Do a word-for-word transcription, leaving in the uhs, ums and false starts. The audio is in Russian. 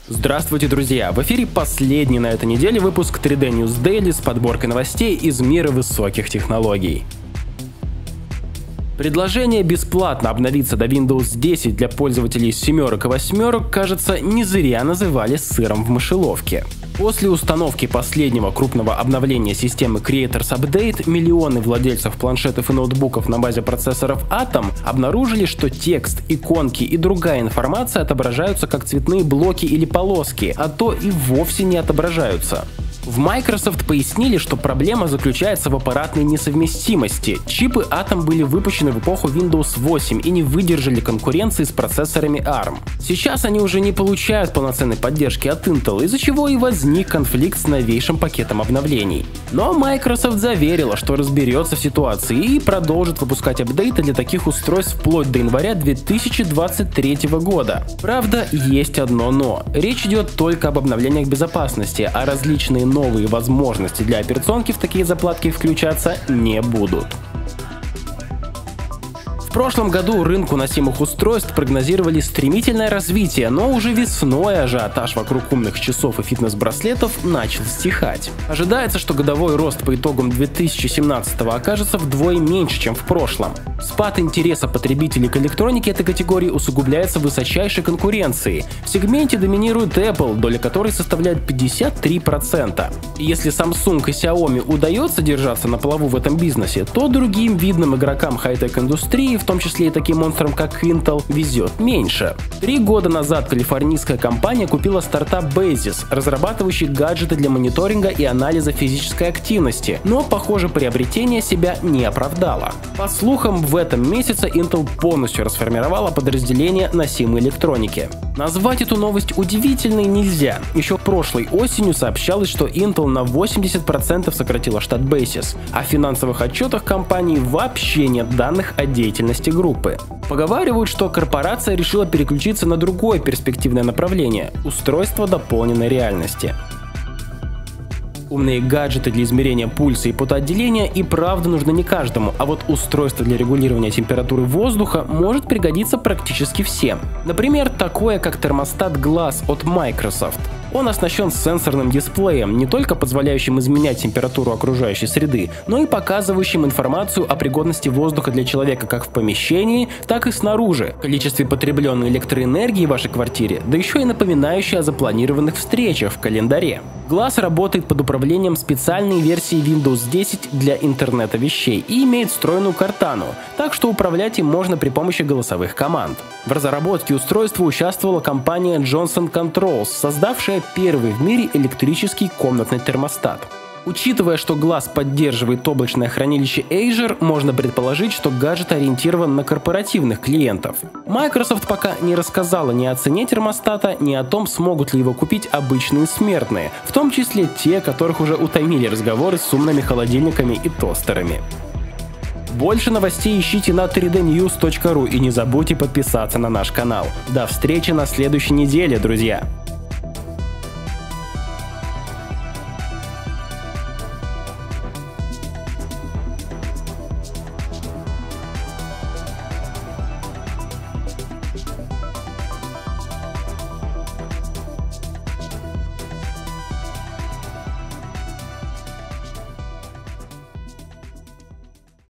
Здравствуйте, друзья! В эфире последний на этой неделе выпуск три дэ News Daily с подборкой новостей из мира высоких технологий. Предложение бесплатно обновиться до Windows десять для пользователей семерок и восьмерок, кажется, не зря называли сыром в мышеловке. После установки последнего крупного обновления системы Creators Update миллионы владельцев планшетов и ноутбуков на базе процессоров Atom обнаружили, что текст, иконки и другая информация отображаются как цветные блоки или полоски, а то и вовсе не отображаются. В Microsoft пояснили, что проблема заключается в аппаратной несовместимости. Чипы Atom были выпущены в эпоху Windows восемь и не выдержали конкуренции с процессорами арм. Сейчас они уже не получают полноценной поддержки от Intel, из-за чего и возник конфликт с новейшим пакетом обновлений. Но Microsoft заверила, что разберется в ситуации и продолжит выпускать апдейты для таких устройств вплоть до января две тысячи двадцать третьего года. Правда, есть одно но. Речь идет только об обновлениях безопасности, а различные новые возможности для операционки в такие заплатки включаться не будут. В прошлом году рынку носимых устройств прогнозировали стремительное развитие, но уже весной ажиотаж вокруг умных часов и фитнес-браслетов начал стихать. Ожидается, что годовой рост по итогам две тысячи семнадцатого окажется вдвое меньше, чем в прошлом. Спад интереса потребителей к электронике этой категории усугубляется высочайшей конкуренцией. В сегменте доминирует Apple, доля которой составляет пятьдесят три процента. И если Samsung и Xiaomi удается держаться на плаву в этом бизнесе, то другим видным игрокам хай-тек индустрии, в том числе и таким монстрам, как Intel, везет меньше. Три года назад калифорнийская компания купила стартап Basis, разрабатывающий гаджеты для мониторинга и анализа физической активности, но, похоже, приобретение себя не оправдало. По слухам, в этом месяце Intel полностью расформировала подразделение носимой электроники. Назвать эту новость удивительной нельзя. Еще прошлой осенью сообщалось, что Intel на восемьдесят процентов сократила штат Basis, а в финансовых отчетах компании вообще нет данных о деятельности группы. Поговаривают, что корпорация решила переключиться на другое перспективное направление – устройство дополненной реальности. Умные гаджеты для измерения пульса и потоотделения и правда нужны не каждому, а вот устройство для регулирования температуры воздуха может пригодиться практически всем. Например, такое как термостат Glass от Microsoft. Он оснащен сенсорным дисплеем, не только позволяющим изменять температуру окружающей среды, но и показывающим информацию о пригодности воздуха для человека как в помещении, так и снаружи, количестве потребленной электроэнергии в вашей квартире, да еще и напоминающий о запланированных встречах в календаре. Glass работает под управлением специальной версии Windows десять для интернета вещей и имеет встроенную картану, так что управлять им можно при помощи голосовых команд. В разработке устройства участвовала компания Johnson Controls, создавшая первый в мире электрический комнатный термостат. Учитывая, что Glass поддерживает облачное хранилище Azure, можно предположить, что гаджет ориентирован на корпоративных клиентов. Microsoft пока не рассказала ни о цене термостата, ни о том, смогут ли его купить обычные смертные, в том числе те, которых уже утомили разговоры с умными холодильниками и тостерами. Больше новостей ищите на три дэ ньюс точка ру и не забудьте подписаться на наш канал. До встречи на следующей неделе, друзья!